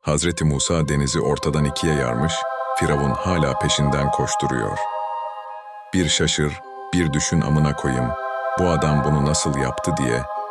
Hazreti Musa denizi ortadan ikiye yarmış, Firavun hala peşinden koşturuyor. Bir şaşır, bir düşün amına koyayım, bu adam bunu nasıl yaptı diye